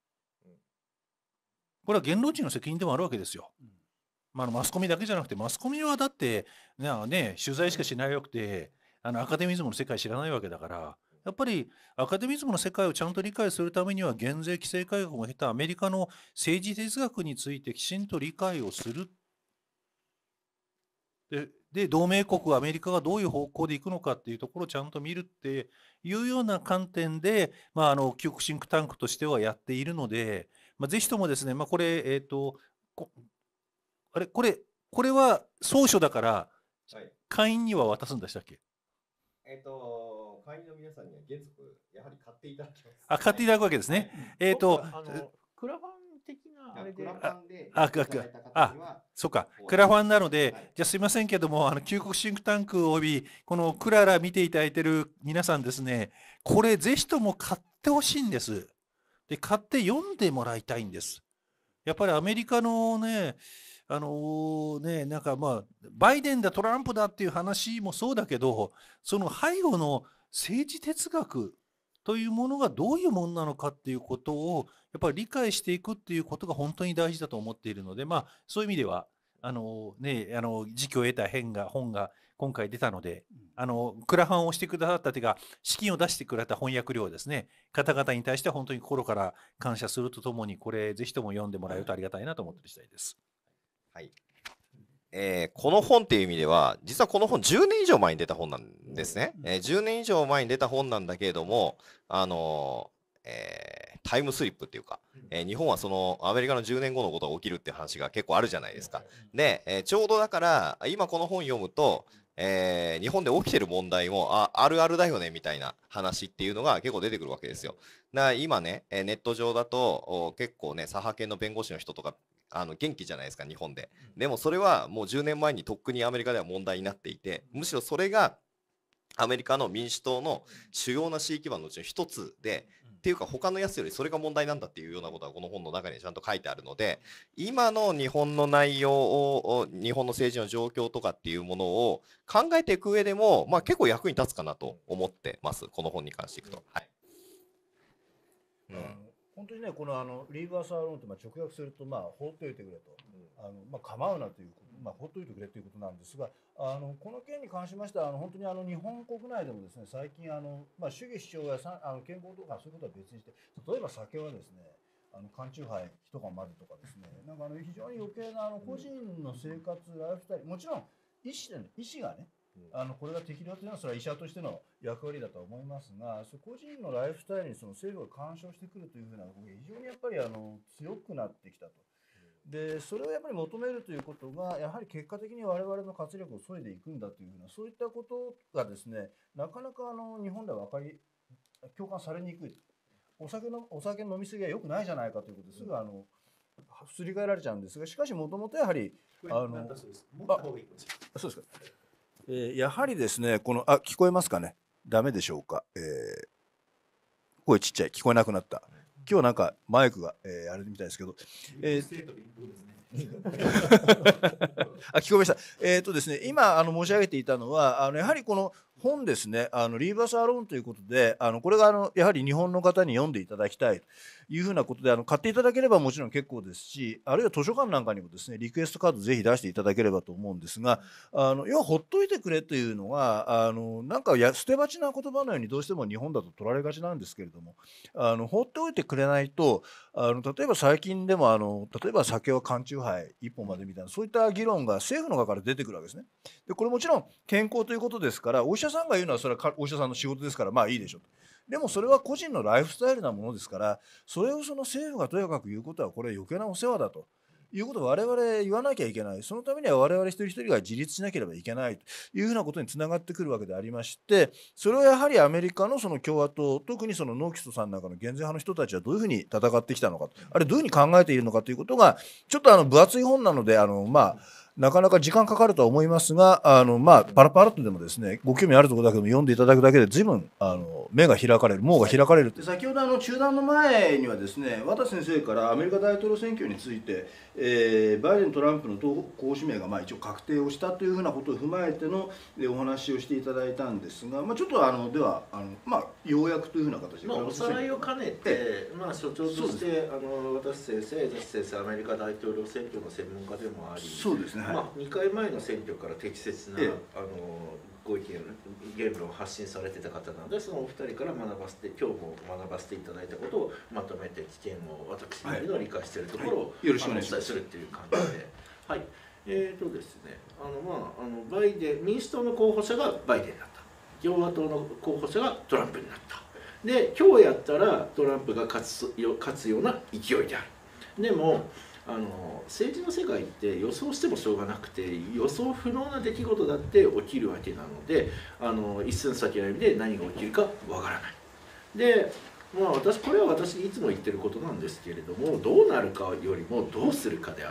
これは言論人の責任でもあるわけですよ。マスコミだけじゃなくて、マスコミはだって取材しかしないわけでアカデミズムの世界知らないわけだから、やっぱりアカデミズムの世界をちゃんと理解するためには減税規制改革も経たアメリカの政治哲学についてきちんと理解をする。で同盟国アメリカがどういう方向でいくのかっていうところをちゃんと見るっていうような観点で、旧国シンクタンクとしてはやっているので、ぜひともですね、これこれは総書だから、 はい、 会員には渡すんでしたっけ？ 会員の皆さんには原則やはり買っていただきます。 買っていただくわけですね。 クラファン的なあれで。 クラファンでそうか、クラファンなので、 はい、 じゃあすいませんけども、旧国シンクタンクおよびこのクララ見ていただいている皆さんですね、これぜひとも買ってほしいんです。で、買って読んでもらいたいんです。やっぱりアメリカのね、なんかバイデンだトランプだっていう話もそうだけど、その背後の政治哲学というものがどういうものなのかっていうことをやっぱり理解していくっていうことが本当に大事だと思っているので、そういう意味では時期を得た本が今回出たので、クラファンをしてくださったというか資金を出してくれた翻訳料ですね、方々に対しては本当に心から感謝するとともに、これぜひとも読んでもらえるとありがたいなと思っている次第です。 はい。この本っていう意味では、実はこの本10年以上前に出た本なんですね。10年以上前に出た本なんだけれども、タイムスリップっていうか、日本はそのアメリカの10年後のことが起きるっていう話が結構あるじゃないですか。で、ちょうどだから今この本読むと、日本で起きてる問題もあるあるだよねみたいな話っていうのが結構出てくるわけですよ。だから今ね、ネット上だと結構ね、左派系の弁護士の人とか元気じゃないですか、日本で。でもそれはもう10年前にとっくにアメリカでは問題になっていて、むしろそれがアメリカの民主党の主要な地域基盤のうちの一つで、っていうか他のやつよりそれが問題なんだっていうようなことがこの本の中にちゃんと書いてあるので、今の日本の内容を、日本の政治の状況とかっていうものを考えていく上でも、結構役に立つかなと思ってます、この本に関していくと。はい。 本当にね、このリーブ・アス・アローンって直訳すると放っておいてくれと、構うなという、放っておいてくれということなんですが、この件に関しましては本当に日本国内でもですね、最近主義主張や健康とかそういうことは別にして、例えば酒はですね、缶チューハイ1缶までとかですね、なんか非常に余計な個人の生活ライフスタイル、もちろん医師がね、これが適量というのはそれは医者としての役割だと思いますが、個人のライフスタイルにその政府が干渉してくるというふうな動きが非常にやっぱり強くなってきたと。でそれをやっぱり求めるということがやはり結果的に我々の活力を削いでいくんだというふうな、そういったことがですね、なかなか日本では共感されにくい。お酒飲みすぎは良くないじゃないかということですぐすり替えられちゃうんですが、しかしもともとやはりそうですか。やはりですね、聞こえますかね、ダメでしょうか、声ちっちゃい、聞こえなくなった。今日なんかマイクが、あれみたいですけど、聞こえました。ですね、今申し上げていたのはやはりこの本ですね、リーバースアローンということで、これがやはり日本の方に読んでいただきたいというふうなことで、買っていただければもちろん結構ですし、あるいは図書館なんかにもですね、リクエストカードぜひ出していただければと思うんですが、要はほっといてくれというのが、なんか捨て鉢な言葉のようにどうしても日本だと取られがちなんですけれども、放っておいてくれないと、例えば最近でも例えば酒は缶酎ハイ一本までみたいな、そういった議論が政府の側から出てくるわけですね。でこれもちろん健康ということですから、お医者さんが言うのはそれはお医者さんの仕事ですから、まあいいでしょうと。でもそれは個人のライフスタイルなものですから、それをその政府がとやかく言うことはこれは余計なお世話だということを我々言わなきゃいけない。そのためには我々一人一人が自立しなければいけないというふうなことにつながってくるわけでありまして、それはやはりアメリカのその共和党、特にそのノーキストさんなんかの減税派の人たちはどういうふうに戦ってきたのか、あれどういうふうに考えているのかということがちょっと分厚い本なのでなかなか時間かかるとは思いますが、パラパラとでもですね、ご興味あるところだけでも読んでいただくだけで随分目が開かれる、網が開かれる。先ほど中断の前にはですね、和田先生からアメリカ大統領選挙について、バイデン・トランプの候補指名が一応確定をしたというふうなことを踏まえてのお話をしていただいたんですが、ちょっとでは要約というふうな形で、 おさらいを兼ねて、所長として私先生アメリカ大統領選挙の専門家でもあり、 そうですね、 2回前の選挙から適切なご意見言論を発信されてた方なので、そのお二人から今日も学ばせていただいたことをまとめて知見を私なりの理解しているところをお伝えするっていう感じで、はい、ですね、バイデン民主党の候補者がバイデンだった、共和党の候補者がトランプになった。で今日やったらトランプが勝つような勢いである。でも政治の世界って予想してもしょうがなくて、予想不能な出来事だって起きるわけなので、一寸先の意味で何が起きるかわからない。でこれは私いつも言ってることなんですけれども、どうなるかよりもどうするかであって、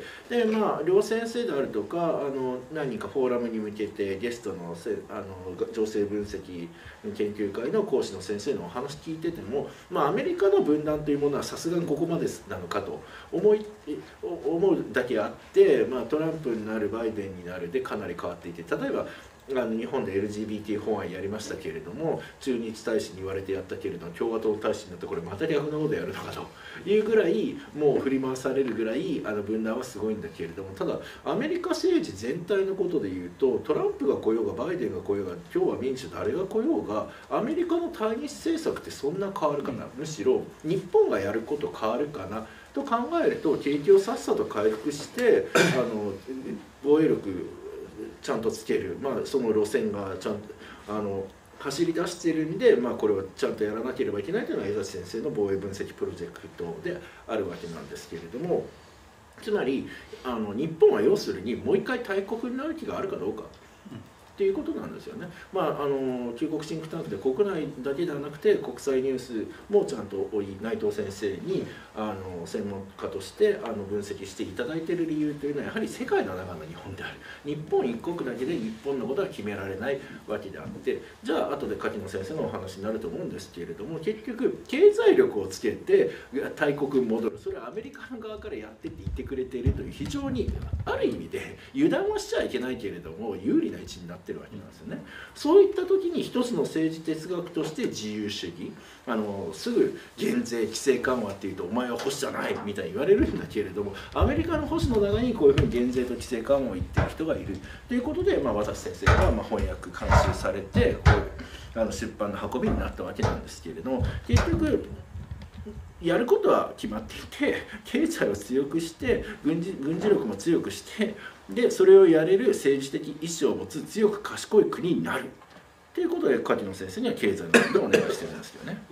で両先生であるとか何人かフォーラムに向けてゲストの情勢分析研究会の講師の先生のお話聞いてても、アメリカの分断というものはさすがにここまでなのかと思うだけあって、トランプになるバイデンになるでかなり変わっていて、例えば日本で LGBT 法案やりましたけれども、駐日大使に言われてやったけれども、共和党大使になってこれまた逆のことやるのかというぐらいもう振り回されるぐらい分断はすごいんだけれども、ただアメリカ政治全体のことで言うと、トランプが来ようがバイデンが来ようが今日は民主誰が来ようが、アメリカの対日政策ってそんな変わるかな、むしろ日本がやること変わるかなと考えると、景気をさっさと回復して防衛力ちゃんとつける、その路線がちゃんと走り出してるんで、これをちゃんとやらなければいけないというのが江崎先生の防衛分析プロジェクトであるわけなんですけれども、つまり日本は要するにもう一回大国になる気があるかどうかっていうことなんですよね。旧国シンクタンクで国内だけではなくて国際ニュースもちゃんと内藤先生に専門家として分析していただいている理由というのは、やはり世界の中の日本である。日本一国だけで日本のことは決められないわけであって、じゃあ後で柿野先生のお話になると思うんですけれども、結局経済力をつけて大国に戻る、それはアメリカの側からやってって言ってくれているという、非常にある意味で油断はしちゃいけないけれども有利な位置になってるわけなんですよね。そういった時に一つの政治哲学として自由主義、すぐ減税規制緩和っていうとお前は保守じゃないみたいに言われるんだけれども、アメリカの保守の中にこういうふうに減税と規制緩和を言ってる人がいるということで、私先生が翻訳監修されてこういう出版の運びになったわけなんですけれども、結局やることは決まっていて、経済を強くして軍事力も強くして、でそれをやれる政治的意思を持つ強く賢い国になるということで、柿野先生には経済のことをお願いしてるんですけどね。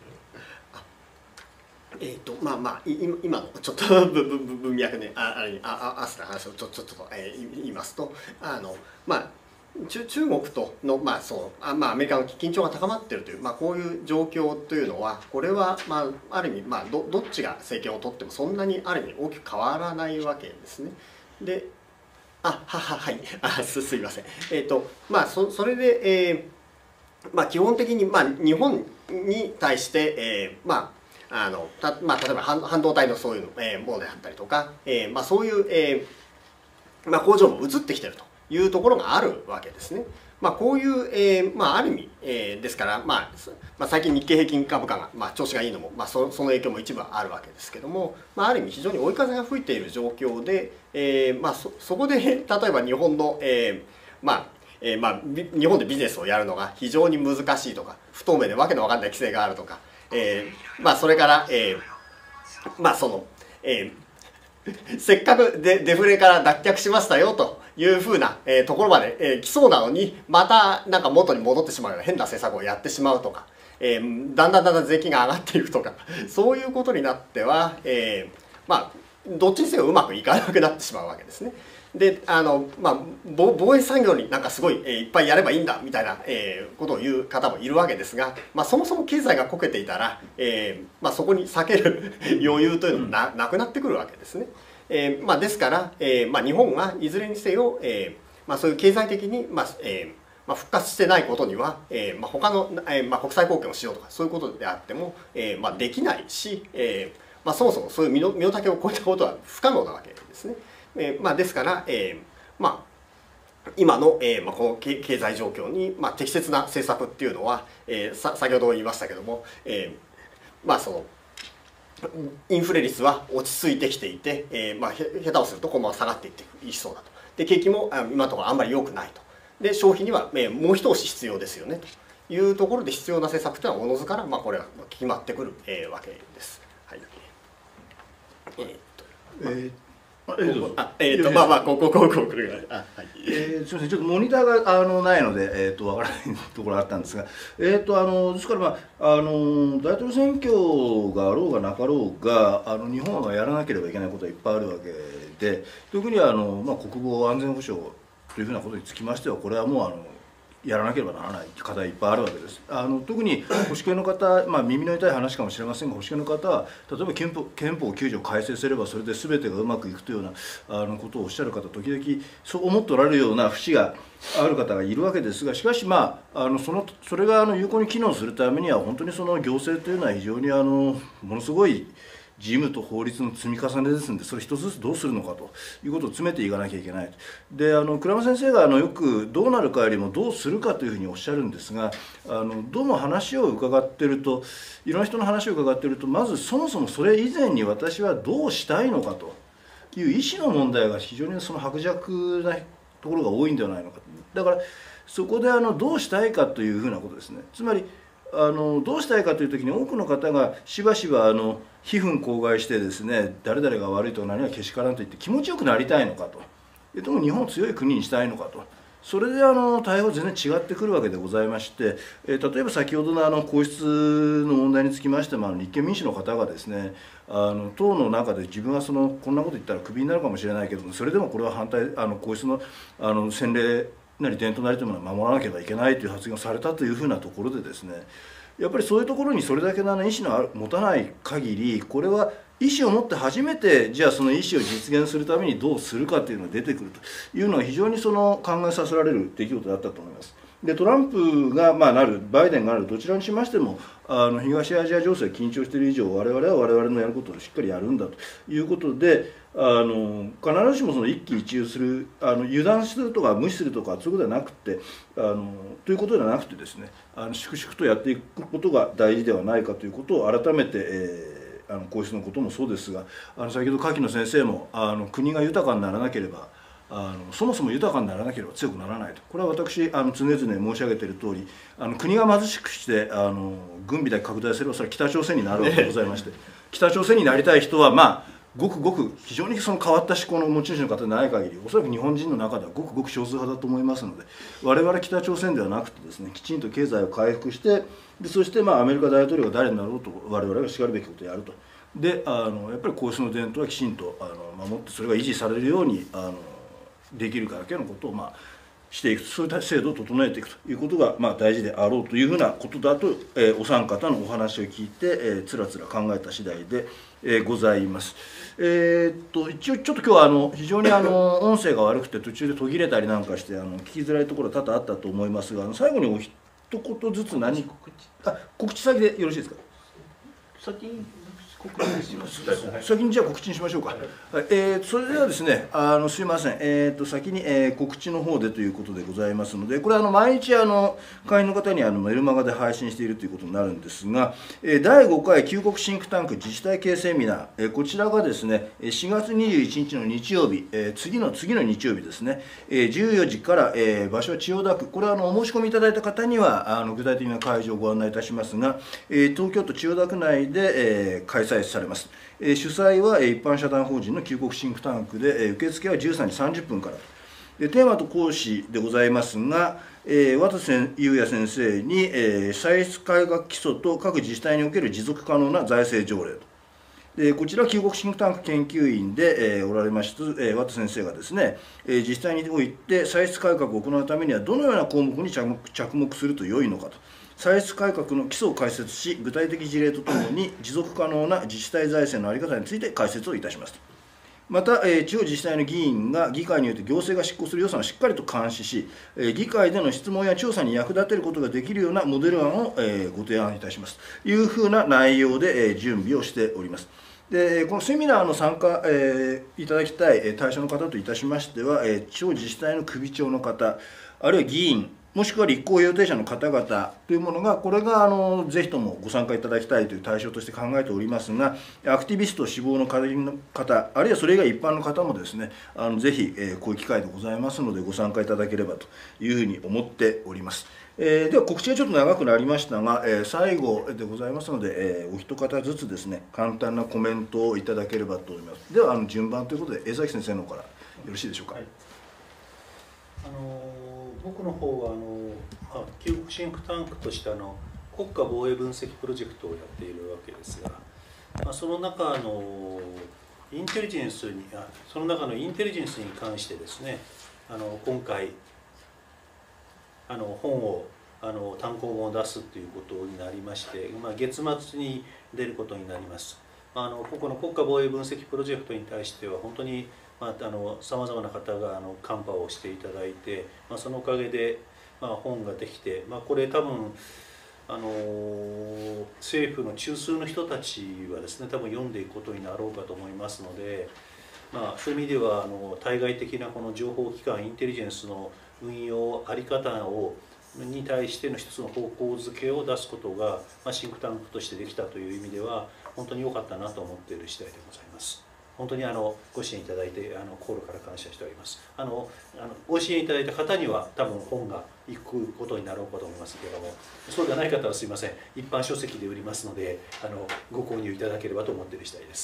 今のちょっと文脈ね、アスの話をちょっと言いますと、中国との、アメリカの緊張が高まっているという、こういう状況というのは、これは、ある意味、どっちが政権を取ってもそんなにある意味大きく変わらないわけですね。で、すいません。それで、基本的に、日本に対して、例えば半導体のそういうものであったりとか、そういう、工場も移ってきているというところがあるわけですね。 こういう、ある意味、ですから、最近日経平均株価が、調子がいいのも、その影響も一部あるわけですけども、ある意味非常に追い風が吹いている状況で、そこで例えば日本の、日本でビジネスをやるのが非常に難しいとか、不透明でわけのわかんない規制があるとか、それから、せっかくデフレから脱却しましたよというふうな、ところまで、来そうなのに、またなんか元に戻ってしまうような変な政策をやってしまうとか、だんだん税金が上がっていくとか、そういうことになっては、どっちにせようまくいかなくなってしまうわけですね。で防衛産業になんかすごい、いっぱいやればいいんだみたいな、ことを言う方もいるわけですが、そもそも経済がこけていたら、そこに避ける余裕というのもなくなってくるわけですね。ですから、日本がいずれにせよ、そういう経済的に、復活してないことには、他の、国際貢献をしようとかそういうことであっても、できないし、そもそもそういう身の丈を超えたことは不可能なわけですね。ですから、今の、この経済状況に、適切な政策っていうのは、先ほど言いましたけども、そのインフレ率は落ち着いてきていて、下手をするとこのまま下がっていっていきそうだと。で景気も今のところあんまり良くないと。で消費には、もう一押し必要ですよねというところで必要な政策というのはおのずから、これは決まってくる、わけです。はい。ここれぐらい。 すみません、ちょっとモニターがないので、わからないところがあったんですが、ですから、大統領選挙があろうがなかろうが、日本はやらなければいけないことはいっぱいあるわけで、特に国防安全保障というふうなことにつきましては、これはもうやらなければならない課題いっぱいあるわけです。特に保守系の方、耳の痛い話かもしれませんが、保守系の方は例えば憲法9条を改正すればそれで全てがうまくいくというようなことをおっしゃる方、時々そう思っておられるような節がある方がいるわけですが、しかしそれが有効に機能するためには本当にその行政というのは非常にものすごい事務と法律の積み重ねですので、それ一つずつどうするのかということを詰めていかなきゃいけない。で倉間先生がよくどうなるかよりもどうするかというふうにおっしゃるんですが、どうも話を伺っていると、いろんな人の話を伺っていると、まずそもそもそれ以前に私はどうしたいのかという意思の問題が非常にその薄弱なところが多いんではないのか。だからそこでどうしたいかというふうなことですね。つまりどうしたいかという時に多くの方がしばしば悲憤口外してですね、誰々が悪いとか何がけしからんと言って気持ちよくなりたいのかと。でも日本を強い国にしたいのかと。それで対応は全然違ってくるわけでございまして、例えば先ほどの皇室の問題につきましても立憲民主の方がですね、党の中で自分はこんなこと言ったらクビになるかもしれないけども、それでもこれは反対皇室の先例なり伝統なりというものは守らなければいけないという発言をされたというふうなところでですね、やっぱりそういうところにそれだけの意思の持たない限り、これは意思を持って初めてじゃあその意思を実現するためにどうするかというのが出てくるというのは非常に考えさせられる出来事だったと思います。でトランプがなる、バイデンがなる、どちらにしましても東アジア情勢が緊張している以上、我々は我々のやることをしっかりやるんだということで、必ずしも一喜一憂する、油断するとか無視するとかそういうことではなくて、ということではなくてですね、粛々とやっていくことが大事ではないかということを改めて、皇室のこともそうですが、先ほど柿野先生も国が豊かにならなければそもそも豊かにならなければ強くならないと。これは私常々申し上げている通り、国が貧しくして軍備だけ拡大すればそれは北朝鮮になるわけでございまして、北朝鮮になりたい人はごくごく非常に変わった思考の持ち主の方でない限り、おそらく日本人の中ではごくごく少数派だと思いますので、我々は北朝鮮ではなくてですね、きちんと経済を回復して、でそしてアメリカ大統領が誰になろうと我々がしかるべきことをやると。でやっぱり皇室の伝統はきちんと守って、それが維持されるようにできるかだけのことをしていく、そういった制度を整えていくということが大事であろうというふうなことだと、お三方のお話を聞いてつらつら考えた次第でございます。一応ちょっと今日は非常に音声が悪くて途中で途切れたりなんかして聞きづらいところが多々あったと思いますが、最後にお一言ずつ告知先でよろしいですか。 先に先にじゃあ告知にしましょうか。はい、それではですね、すいません、先に、告知の方でということでございますので、これ毎日会員の方にメルマガで配信しているということになるんですが、第5回旧国シンクタンク自治体系セミナー、こちらがですね、4月21日の日曜日、次の日曜日ですね、14時から、場所は千代田区、これはお申し込みいただいた方には具体的な会場をご案内いたしますが、東京都千代田区内で、開催されます。主催は一般社団法人の旧国シンクタンクで、受付は13時30分からで、テーマと講師でございますが、渡瀬裕也先生に、歳出改革基礎と各自治体における持続可能な財政条例と。でこちら、旧国シンクタンク研究員で、おられました、渡先生がですね、自治体において歳出改革を行うためにはどのような項目に着目すると良いのかと。歳出改革の基礎を解説し、具体的事例とともに持続可能な自治体財政の在り方について解説をいたします。また、地方自治体の議員が議会において行政が執行する予算をしっかりと監視し、議会での質問や調査に役立てることができるようなモデル案をご提案いたしますというふうな内容で準備をしております。でこのセミナーの参加、いただきたい対象の方といたしましては、地方自治体の首長の方、あるいは議員、もしくは立候補予定者の方々というものが、これがぜひともご参加いただきたいという対象として考えておりますが、アクティビスト志望の方、あるいはそれ以外一般の方もですね、ぜひこういう機会でございますので、ご参加いただければというふうに思っております。では告知がちょっと長くなりましたが、最後でございますので、お一方ずつですね、簡単なコメントをいただければと思います。では順番ということで、江崎先生の方からよろしいでしょうか。はい、 僕の方は旧国シンクタンクとして国家防衛分析プロジェクトをやっているわけですが、その中のインテリジェンスに関してですね、今回本を単行本を出すということになりまして、月末に出ることになります。ここの国家防衛分析プロジェクトに対しては本当にさまざまな方がカンパをしていただいて、そのおかげで本ができて、これ多分政府の中枢の人たちはですね、多分読んでいくことになろうかと思いますので、そういう意味では対外的なこの情報機関インテリジェンスの運用あり方に対しての一つの方向づけを出すことが、シンクタンクとしてできたという意味では本当に良かったなと思っている次第でございます。本当にご支援いただいて心から感謝しております。ご支援いただいた方には多分本が行くことになろうかと思いますけれども、そうではない方はすいません、一般書籍で売りますのでご購入いただければと思っている次第です。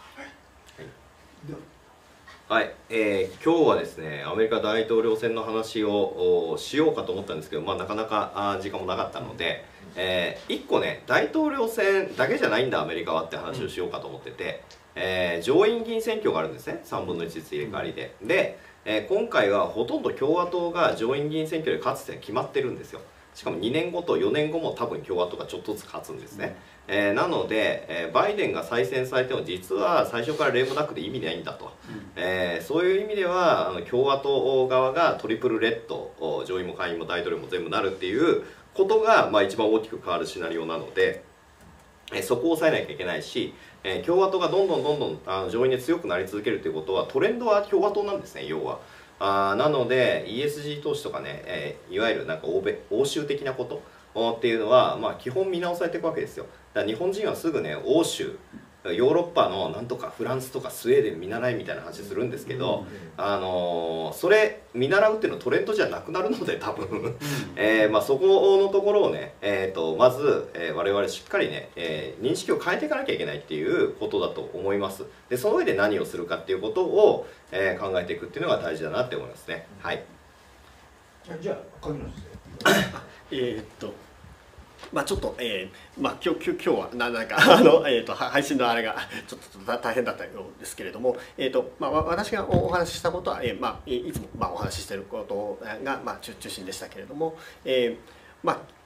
はい、今日はですね、アメリカ大統領選の話をしようかと思ったんですけど、なかなか時間もなかったので、1個ね、大統領選だけじゃないんだアメリカはって話をしようかと思ってて、上院議員選挙があるんですね、3分の1ずつ入れ替わりで。で、今回はほとんど共和党が上院議員選挙で勝つって決まってるんですよ。しかも2年後と4年後も多分共和党がちょっとずつ勝つんですね。なので、バイデンが再選されても実は最初からレームダックで意味ないんだと、そういう意味では共和党側がトリプルレッド、上院も下院も大統領も全部なるっていうことが、一番大きく変わるシナリオなので、そこを抑えなきゃいけないし、共和党がどんどん上院で強くなり続けるということはトレンドは共和党なんですね、要は。なので ESG 投資とかね、いわゆるなんか欧州的なことっていうのは、基本見直されていくわけですよ。だから日本人はすぐね、欧州、ヨーロッパのなんとかフランスとかスウェーデン見習いみたいな話するんですけど、それ見習うっていうのはトレンドじゃなくなるので多分そこのところをね、まず、我々しっかりね、認識を変えていかなきゃいけないっていうことだと思います。でその上で何をするかっていうことを、考えていくっていうのが大事だなって思いますね。はい。 じゃあ鍵野先生。 ちょっと、今日はなんか配信のあれがちょっと大変だったようですけれども、私がお話ししたことは、いつもお話ししていることが中心でしたけれども、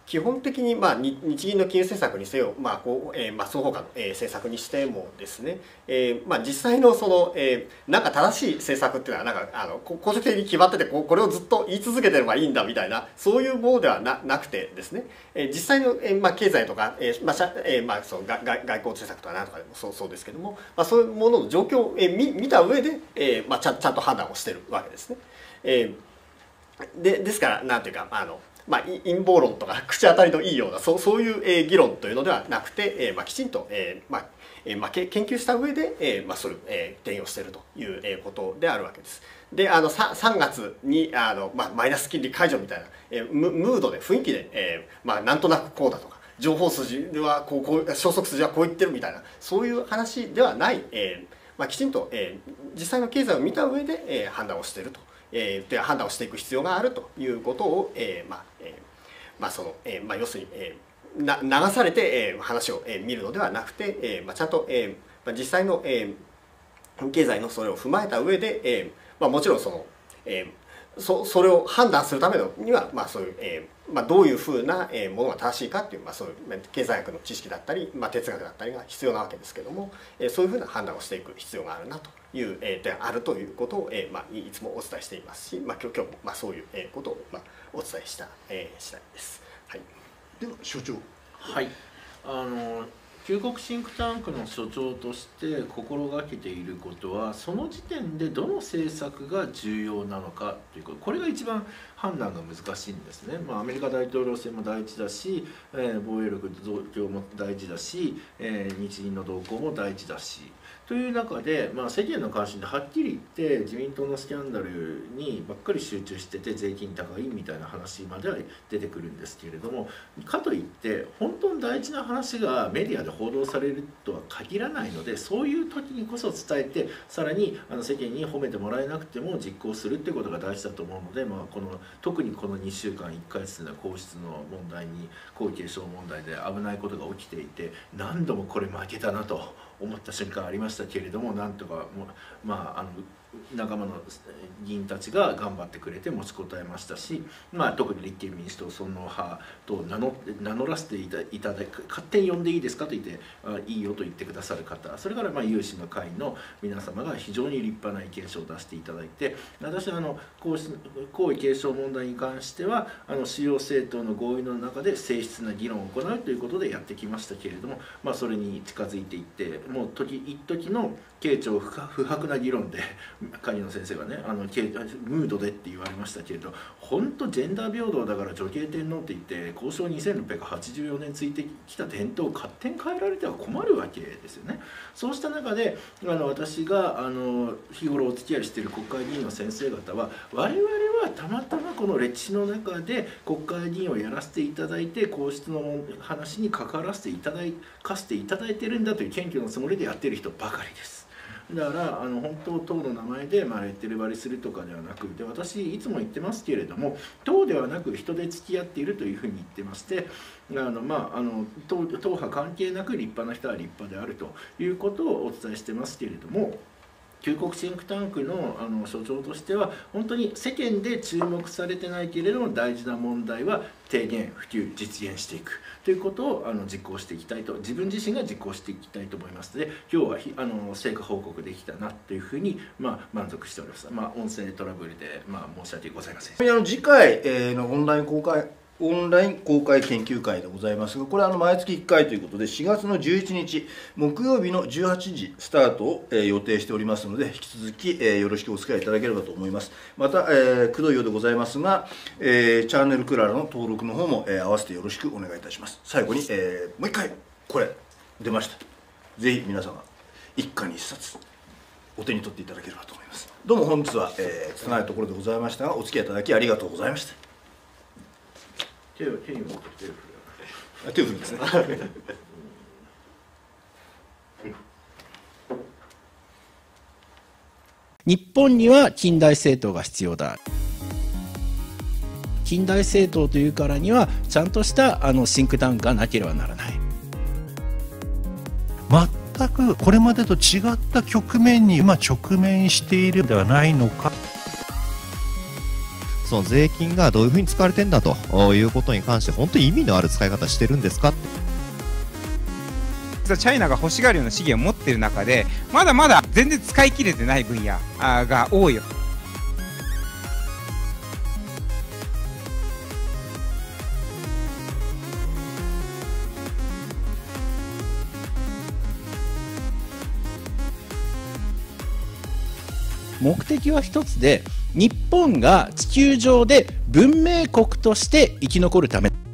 基本的に日銀の金融政策にせよ、その他の政策にしてもですね、実際のそのなんか正しい政策っていうのはなんか公式的に決まっててこれをずっと言い続けてればいいんだみたいなそういうものではなくてですね、実際の経済とかその外交政策とかなんとかでもそうですけども、そういうものの状況を見た上でちゃんと判断をしてるわけですね。ですからなんていうか陰謀論とか口当たりのいいようなそういう議論というのではなくて、きちんと研究した上でそれを転用しているということであるわけです。で3月にマイナス金利解除みたいなムードで雰囲気でなんとなくこうだとか情報筋はこう消息筋はこう言ってるみたいなそういう話ではない、きちんと実際の経済を見た上で判断をしていると。で判断をしていく必要があるということを要するに流されて話を見るのではなくてちゃんと実際の経済のそれを踏まえた上でもちろんそれを判断するためにはそういうどういうふうなものが正しいかっていうそういう経済学の知識だったり哲学だったりが必要なわけですけどもそういうふうな判断をしていく必要があるなというであるということをいつもお伝えしていますし今日もそういうことをお伝えした次第です。はい、 では所長。 はい。旧国シンクタンクの所長として心がけていることはその時点でどの政策が重要なのかということ、これが一番判断が難しいんですね。アメリカ大統領選も大事だし、防衛力増強も大事だし、日銀の動向も大事だしという中で、世間の関心ではっきり言って自民党のスキャンダルにばっかり集中してて税金高いみたいな話までは出てくるんですけれども、かといって本当に大事な話がメディアで報道されるとは限らないので、そういう時にこそ伝えてさらに世間に褒めてもらえなくても実行するっていうことが大事だと思うので、特にこの2週間1ヶ月の皇室の問題に皇位継承問題で危ないことが起きていて何度もこれ負けたなと思った瞬間ありましたけれども、なんとか仲間の議員たちが頑張ってくれて持ちこたえましたし、特に立憲民主党尊皇派と名乗らせていただく、勝手に呼んでいいですかと言っていいよと言ってくださる方、それから有志の会の皆様が非常に立派な意見書を出していただいて、私は皇位継承問題に関しては主要政党の合意の中で誠実な議論を行うということでやってきましたけれども、それに近づいていってもう一時の慶長不白な議論で狩野先生がねムードでって言われましたけれど、本当ジェンダー平等だから女系天皇って言って交渉2684年ついてきた伝統を勝手に変えられては困るわけですよね。そうした中で私が日頃お付き合いしている国会議員の先生方は、我々はたまたまこの歴史の中で国会議員をやらせていただいて皇室の話に関わらせていただいてるんだという謙虚のつもりでやっている人ばかりです。だから本当党の名前でレッテル貼りするとかではなくて、私いつも言ってますけれども、党ではなく人で付き合っているというふうに言ってまして、党派関係なく立派な人は立派であるということをお伝えしてますけれども、旧国シンクタンクの所長としては本当に世間で注目されてないけれども大事な問題は提言普及実現していくということを実行していきたいと、自分自身が実行していきたいと思いますので、今日は成果報告できたなというふうに満足しております。音声トラブルで申し訳ございません。 次回のオンライン公開研究会でございますが、これは毎月1回ということで、4月の11日木曜日の18時スタートを予定しておりますので、引き続きよろしくお付き合いいただければと思います。また、くどいようでございますが、チャンネルクララの登録の方も合わせてよろしくお願いいたします。最後に、もう一回これ出ました。ぜひ皆様一家に一冊お手に取っていただければと思います。どうも本日は拙いところでございましたが、お付き合いいただきありがとうございました。 手に持って手を振るんですね。 日本には近代政党が必要だ。近代政党というからにはちゃんとしたシンクタンクがなければならない。 全くこれまでと違った局面に今直面しているのではないのか。 その税金がどういうふうに使われてんだということに関して、本当に意味のある使い方してるんですか。 チャイナが欲しがるような資源を持っている中で、まだまだ全然使い切れてない分野が多いよ。 目的は一つで、日本が地球上で文明国として生き残るため。